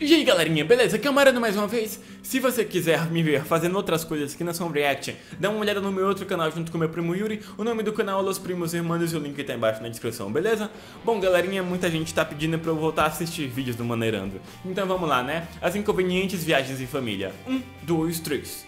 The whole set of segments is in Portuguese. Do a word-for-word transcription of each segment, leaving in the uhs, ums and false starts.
E aí galerinha, beleza? Aqui é o Mariano mais uma vez. Se você quiser me ver fazendo outras coisas que não são react, dá uma olhada no meu outro canal junto com meu primo Yuri. O nome do canal é Los Primos Irmãos e o link tá embaixo na descrição, beleza? Bom galerinha, muita gente tá pedindo pra eu voltar a assistir vídeos do Maneirando. Então vamos lá, né? As inconvenientes viagens em família. Um, dois, três.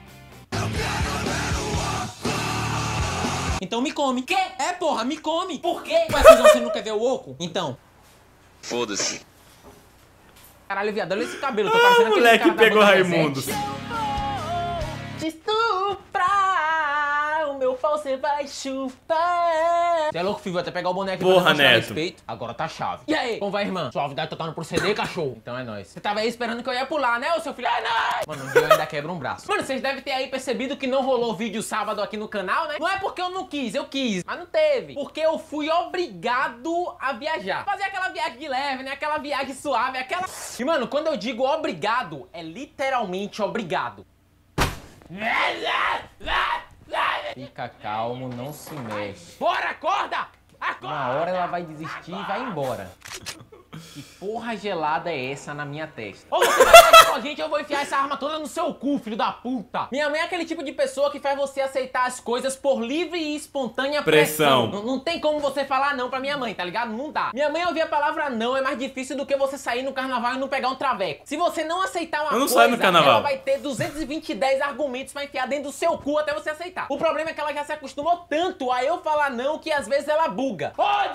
Então me come. Quê? É, porra, me come. Por quê? Ué, Cusão, você não quer ver o oco? Então. Foda-se. Caralho, viado, olha esse cabelo. Tô Ah, parecendo aquele moleque cara da pegou banda Raimundos. Reset. Te estuprar, o meu pau você vai chupar. Você é louco, filho? Vou até pegar o boneco Porra, pra tirar Neto. esse peito. Agora tá chave. E aí? Como vai, irmã? Suavidade total no proceder, cachorro. Então é nóis. Você tava aí esperando que eu ia pular, né, ô seu filho? É nóis! Mano, um dia eu ainda quebro um braço. Mano, vocês devem ter aí percebido que não rolou vídeo sábado aqui no canal, né? Não é porque eu não quis, eu quis, mas não teve. Porque eu fui obrigado a viajar. Fazer aquela viagem de leve, né? Aquela viagem suave, aquela... E, mano, quando eu digo obrigado, é literalmente obrigado. Fica calmo, não se mexe. Bora, acorda! Acorda! Uma hora ela vai desistir e vai embora. Que porra gelada é essa na minha testa? Ou você vai sair com a gente, eu vou enfiar essa arma toda no seu cu, filho da puta. Minha mãe é aquele tipo de pessoa que faz você aceitar as coisas por livre e espontânea pressão. Pressão. Não, não tem como você falar não pra minha mãe, tá ligado? Não dá. Minha mãe ouvir a palavra não é mais difícil do que você sair no carnaval e não pegar um traveco. Se você não aceitar uma Eu não coisa, saio no carnaval. ela vai ter duzentos e vinte e dez argumentos pra enfiar dentro do seu cu até você aceitar. O problema é que ela já se acostumou tanto a eu falar não que às vezes ela buga. Ô,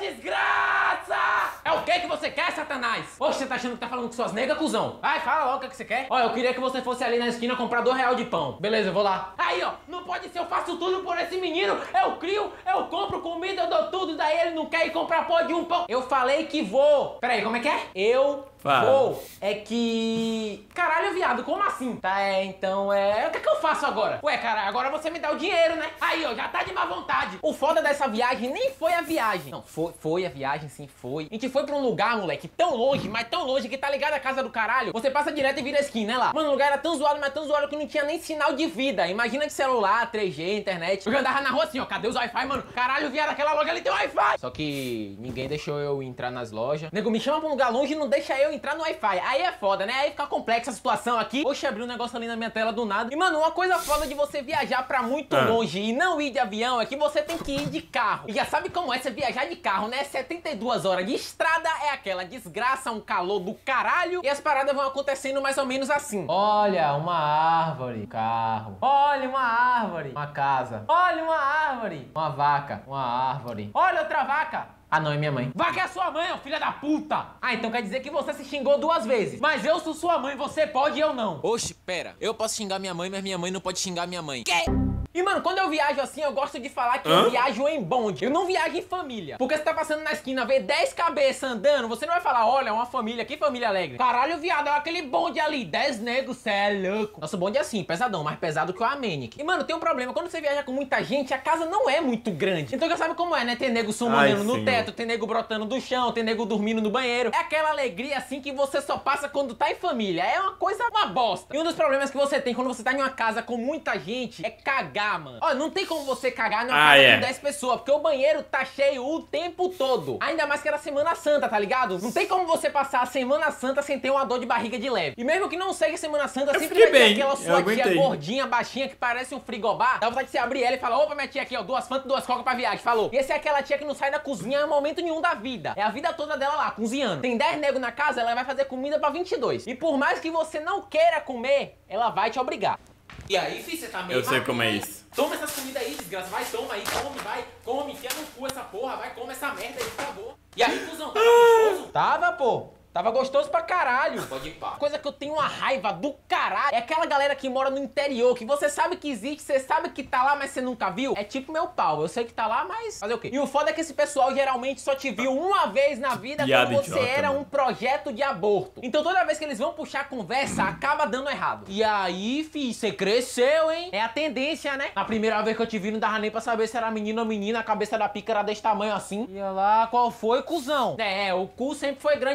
desgraça! É o que que você quer, Satanás? Oxe, você tá achando que tá falando com suas negas, cuzão? Vai, fala logo o que, que você quer. Ó, eu queria que você fosse ali na esquina comprar dois reais de pão. Beleza, eu vou lá. Aí, ó, não pode ser, eu faço tudo por esse menino. Eu crio, eu compro comida, eu dou tudo, daí ele não quer ir comprar pó de um pão. Eu falei que vou. Peraí, como é que é? Eu... Fala. Vou. É que... Caralho, viado, como assim? Tá, é, então é... O que é que eu faço agora? Ué, cara, agora você me dá o dinheiro, né? Aí, ó, já tá de má vontade. O foda dessa viagem nem foi a viagem. Não, foi, foi a viagem, sim, foi. A gente foi pra um lugar, moleque, tão longe, mas tão longe que tá ligado à casa do caralho. Você passa direto e vira a esquina, né, lá? Mano, o lugar era tão zoado, mas tão zoado que não tinha nem sinal de vida. Imagina de celular, três G, internet. Eu andava na rua assim, ó, cadê os Wi-Fi, mano? Caralho, viado, aquela loja ali tem Wi-Fi. Só que ninguém deixou eu entrar nas lojas. Nego, me chama pra um lugar longe e não deixa eu entrar no Wi-Fi. Aí é foda, né? Aí fica complexa a situação aqui. Oxe, abriu um negócio ali na minha tela do nada. E, mano, uma coisa foda de você viajar pra muito ah. longe e não ir de avião é que você tem que ir de carro. E já sabe como é você viajar de carro, né? setenta e duas horas de estrada é aquela desgraça, um calor do caralho. E as paradas vão acontecendo mais ou menos assim. Olha, uma árvore, carro. Olha, uma árvore, uma casa. Olha, uma árvore, uma vaca, uma árvore. Olha, outra vaca. Ah, não, é minha mãe. Vaca é sua mãe, ó, filha da puta! Ah, então quer dizer que você se xingou duas vezes. Mas eu sou sua mãe, você pode e eu não. Oxe, pera. Eu posso xingar minha mãe, mas minha mãe não pode xingar minha mãe. Quê? E, mano, quando eu viajo assim, eu gosto de falar que Hã? eu viajo em bonde. Eu não viajo em família. Porque você tá passando na esquina, vê dez cabeças andando, você não vai falar, olha, uma família, que família alegre. Caralho, viado, olha aquele bonde ali, dez negros, cê é louco. Nosso bonde é assim, pesadão, mais pesado que o Amenic. E, mano, tem um problema, quando você viaja com muita gente, a casa não é muito grande. Então já sabe como é, né? Tem nego sumando no senhor. teto, tem nego brotando do chão, tem nego dormindo no banheiro. É aquela alegria, assim, que você só passa quando tá em família. É uma coisa, uma bosta. E um dos problemas que você tem quando você tá em uma casa com muita gente é cagar, mano. Ó, não tem como você cagar numa Ah, casa é. com dez pessoas, porque o banheiro tá cheio o tempo todo. Ainda mais que era Semana Santa, tá ligado? Não tem como você passar a Semana Santa sem ter uma dor de barriga de leve. E mesmo que não seja Semana Santa, Eu sempre vai fiquei ter bem, aquela eu sua tia aguentei. gordinha, baixinha, que parece um frigobar. Dá vontade de você abrir ela e falar, opa, minha tia aqui, ó, duas fantas, duas cocas pra viagem, falou. E essa é aquela tia que não sai da cozinha em momento nenhum da vida. É a vida toda dela lá, cozinhando. Tem dez negros na casa, ela vai fazer comida pra vinte e dois. E por mais que você não queira comer, ela vai te obrigar. E aí, filho, você tá meio... Eu sei como é isso. Toma essas comidas aí, desgraça. Vai, toma aí, come, vai, come, enfia no cu essa porra, vai, come essa merda aí, por favor. E aí, cuzão, tava gostoso? Tava, pô. Tava gostoso pra caralho. Pode ir pá. Coisa que eu tenho uma raiva do caralho é aquela galera que mora no interior, que você sabe que existe, você sabe que tá lá, mas você nunca viu. É tipo meu pau, eu sei que tá lá, mas fazer o quê? E o foda é que esse pessoal geralmente só te viu uma vez na vida Piada quando você idiota, era mano. um projeto de aborto. Então toda vez que eles vão puxar a conversa, acaba dando errado. E aí, fi, você cresceu, hein? É a tendência, né? Na primeira vez que eu te vi, não dava nem pra saber se era menino ou menina, a cabeça da pica era desse tamanho assim. E lá, qual foi, cuzão? É, o cu sempre foi grande mesmo, desde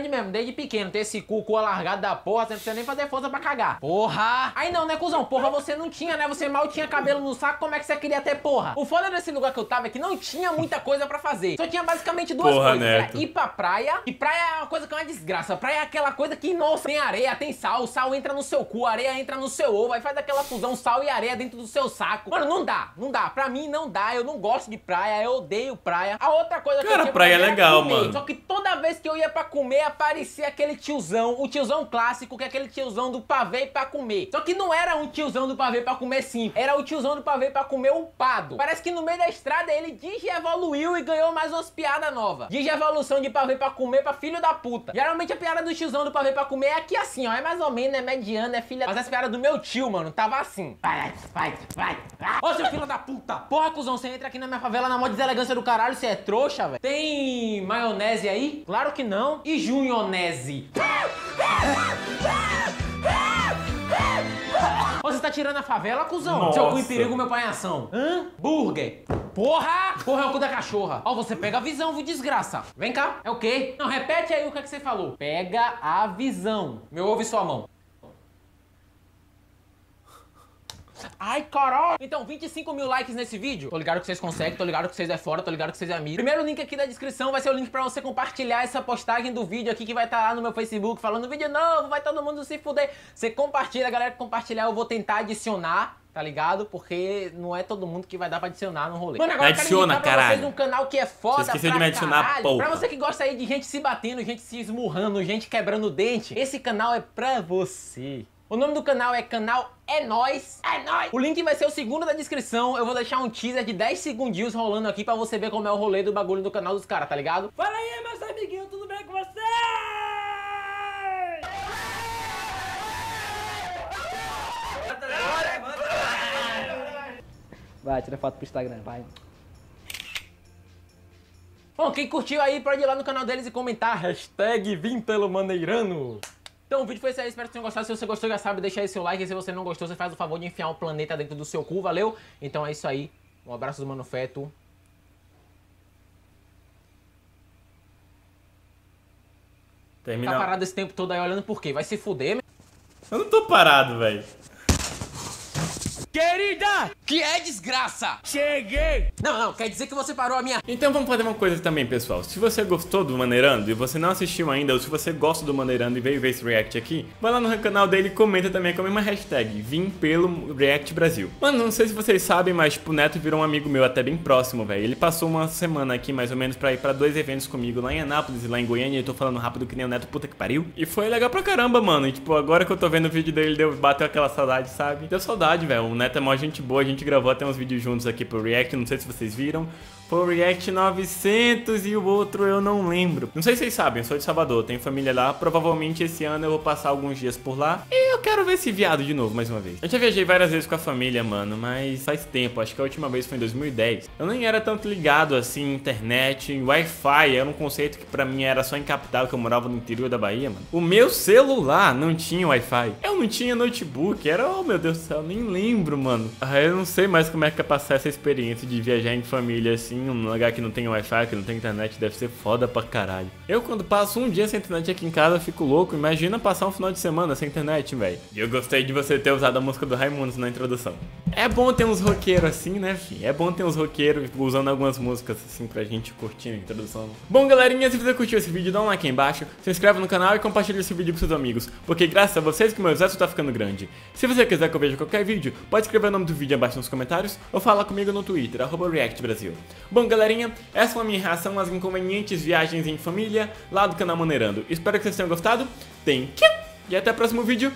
desde pequeno, ter esse cu, cu alargado da porra, você não precisa nem fazer força pra cagar. Porra! Aí não, né, cuzão? Porra, você não tinha, né? Você mal tinha cabelo no saco, como é que você queria ter porra? O foda desse lugar que eu tava é que não tinha muita coisa pra fazer. Só tinha basicamente duas Porra, coisas. Neto. Era ir pra praia, e praia é uma coisa que é uma desgraça. Praia é aquela coisa que, nossa, tem areia, tem sal, o sal entra no seu cu, a areia entra no seu ovo, aí faz aquela fusão sal e areia dentro do seu saco. Mano, não dá, não dá. Pra mim não dá, eu não gosto de praia, eu odeio praia. A outra coisa que Cara, eu tinha praia pra é fazer era legal, comer. mano. Só que toda vez que eu ia pra comer, aparecia aquele tiozão, o tiozão clássico, que é aquele tiozão do pavê pra comer. Só que não era um tiozão do pavê pra comer sim, era o tiozão do pavê pra comer upado. Parece que no meio da estrada ele digievoluiu e ganhou mais umas piadas novas. Digievolução de pavê pra comer pra filho da puta. Geralmente a piada do tiozão do pavê pra comer é aqui assim, ó, é mais ou menos, é mediana, é filha... Mas essa piada do meu tio, mano, tava assim. Vai, vai, vai. Ô, seu filho da puta. Porra, cuzão, você entra aqui na minha favela na mó deselegância do caralho, você é trouxa, velho. Tem maionese aí? Claro que não. E junionese? Ô, você tá tirando a favela, cuzão? Nossa. Seu cu em perigo, meu pai em ação. Hã? Burger. Porra! Porra, é o cu da cachorra. Ó, você pega a visão, viu, desgraça. Vem cá. É o quê? Não, repete aí o que é que você falou. Pega a visão. Meu ovo e sua mão. Ai, caralho! Então, vinte e cinco mil likes nesse vídeo. Tô ligado que vocês conseguem, tô ligado que vocês é fora, tô ligado que vocês é mira. Primeiro link aqui da descrição vai ser o link pra você compartilhar essa postagem do vídeo aqui que vai estar lá no meu Facebook falando vídeo novo, vai todo mundo se fuder. Você compartilha, a galera que compartilhar eu vou tentar adicionar, tá ligado? Porque não é todo mundo que vai dar pra adicionar no rolê. Mano, agora Adiciona, eu quero indicar pra caralho. vocês um canal que é foda Você esqueceu pra de me adicionar, caralho. porra. Pra você que gosta aí de gente se batendo, gente se esmurrando, gente quebrando o dente, esse canal é pra você. O nome do canal é Canal É Nóis. É Nóis. O link vai ser o segundo da descrição. Eu vou deixar um teaser de dez segundinhos rolando aqui pra você ver como é o rolê do bagulho do canal dos caras, tá ligado? Fala aí, meus amiguinhos, tudo bem com vocês? Vai, tira foto pro Instagram, vai. Bom, quem curtiu aí pode ir lá no canal deles e comentar hashtag Vim pelo Maneirano. Então o vídeo foi esse aí, espero que tenham gostado. Se você gostou, já sabe, deixa aí seu like. E se você não gostou, você faz o favor de enfiar um planeta dentro do seu cu, valeu? Então é isso aí, um abraço do Mano Feto. Termina... Tá parado esse tempo todo aí olhando por quê? Vai se fuder, meu. Eu não tô parado, velho. Querida, Que é desgraça? cheguei! Não, não, quer dizer que você parou a minha... Então vamos fazer uma coisa também, pessoal. Se você gostou do Maneirando e você não assistiu ainda, ou se você gosta do Maneirando e veio ver esse react aqui, vai lá no canal dele e comenta também com a mesma hashtag, Vim pelo React Brasil. Mano, não sei se vocês sabem, mas tipo, o Neto virou um amigo meu até bem próximo, velho. Ele passou uma semana aqui, mais ou menos, pra ir pra dois eventos comigo, lá em Anápolis e lá em Goiânia. Eu tô falando rápido que nem o Neto, puta que pariu. E foi legal pra caramba, mano. E tipo, agora que eu tô vendo o vídeo dele, deu, bateu aquela saudade, sabe? Deu saudade, velho. O Neto é mó gente boa, a gente gravou até uns vídeos juntos aqui pro React, não sei se vocês viram. Foi o React novecentos e o outro eu não lembro. Não sei se vocês sabem, eu sou de Salvador, tenho família lá. Provavelmente esse ano eu vou passar alguns dias por lá. E eu quero ver esse viado de novo, mais uma vez. Eu já viajei várias vezes com a família, mano, mas faz tempo. Acho que a última vez foi em dois mil e dez. Eu nem era tanto ligado assim em internet, em Wi-Fi. Era um conceito que pra mim era só em capital, que eu morava no interior da Bahia, mano. O meu celular não tinha Wi-Fi. Eu não tinha notebook. Era, oh meu Deus do céu, nem lembro, mano. Ah, eu não sei mais como é que é passar essa experiência de viajar em família assim, um lugar que não tem Wi-Fi, que não tem internet, deve ser foda pra caralho. Eu quando passo um dia sem internet aqui em casa, eu fico louco. Imagina passar um final de semana sem internet, velho. E eu gostei de você ter usado a música do Raimundos na introdução. É bom ter uns roqueiros assim, né, filho? É bom ter uns roqueiros usando algumas músicas assim pra gente curtir a introdução. Bom, galerinha, se você curtiu esse vídeo, dá um like aí embaixo, se inscreve no canal e compartilha esse vídeo com seus amigos, porque graças a vocês que o meu exército tá ficando grande. Se você quiser que eu veja qualquer vídeo, pode escrever o nome do vídeo abaixo nos comentários ou falar comigo no Twitter, arroba React Brasil. Bom, galerinha, essa foi a minha reação às inconvenientes viagens em família lá do canal Maneirando. Espero que vocês tenham gostado. Thank you! E até o próximo vídeo.